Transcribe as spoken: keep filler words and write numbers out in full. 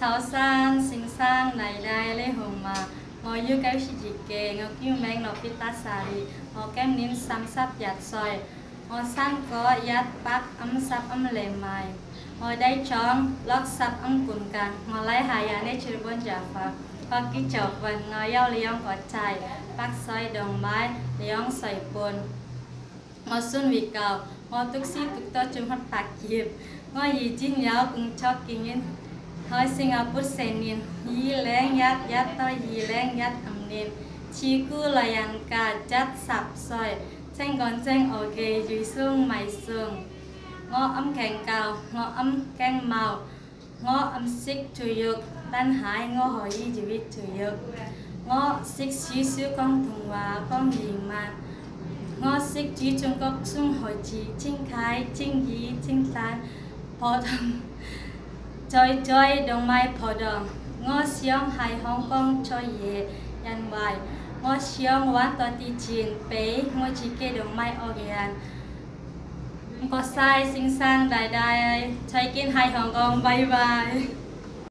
chào sang sinh sang này đây lấy hồng mà ngồi dưới cái gì kề ngồi kêu mang nó pita sari ngồi kem nín xăm sắp giặt soi ngồi sang có giặt bát ấm sắp ấm lệ mài ngồi đây tròn lót sắp ấm cuốn càng ngồi lấy hai nhà này chơi bốn giả phật có kí chậu vần ngồi yêu liang có chạy bác soi đồng mai liang soi buồn ngồi xuân vị cầu ngồi tức sĩ tức to chung hết bạc dịp ngồi gì chín nhớ cũng cho kinh nghiệm hỏi Singapore sen niên y leng yat yat to y leng yat âm niên chi cu là yan cả chát sập soi tranh còn tranh ở ghế dưới xương mày xương ngõ âm kèn cao ngõ âm kèn màu ngõ âm xích chủ dục tan hại ngõ hỏi y dưới chủ dục ngõ xích xí xứ con thùng và con hiền mà ngõ xích chỉ trung quốc xung hỏi chỉ chính khai chính ý chính tan phó thầm chơi chơi đồng mai phò đồng ngõ xiong hai Hong Kong chơi ye yan bài ngõ xiongวันตอนที่จีนเป๊งอจีเกดงmaiออเกียนก็ใส่สิ่งสร้างใดๆใช้กินไฮฮ่องกงบายบาย